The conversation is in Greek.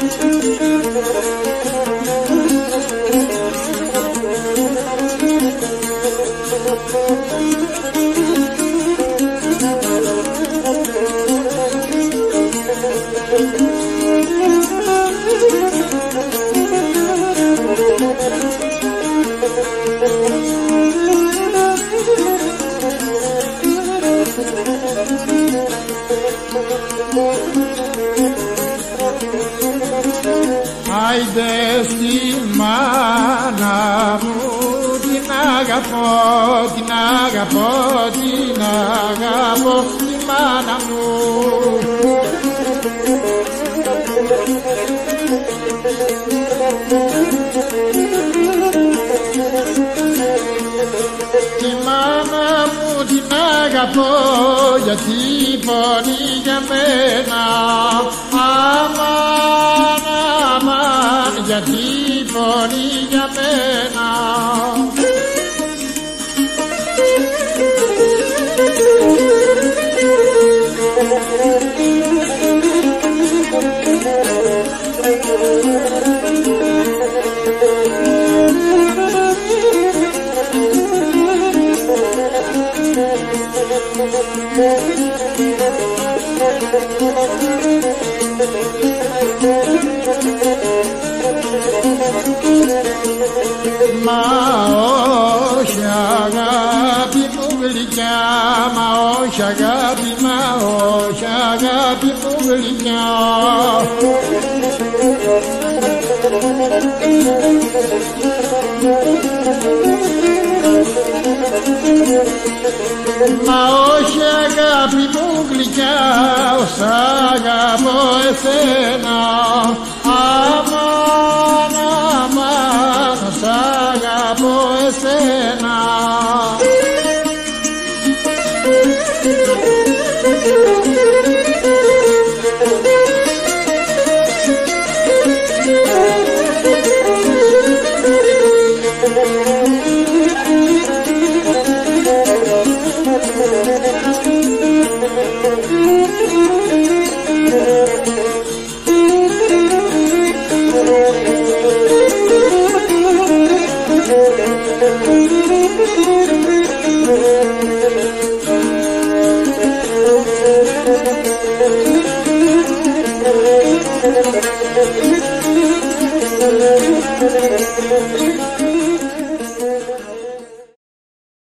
Άιντε στη μάνα μου, την αγαπώ, την αγαπώ, την αγαπώ, τη μάνα μου. Τη μάνα μου την αγαπώ, γιατί πονεί για μένα. Αμάν, αμάν, γιατί πονεί για μένα. Μα όχι αγάπη μου γλυκιά, μα όχι αγάπη, μα όχι αγάπη μου γλυκιά. Μα όχι αγάπη μου γλυκιά, ως αγαπώ εσένα. Αμάν, αμάν, ως αγαπώ εσένα. Thank you.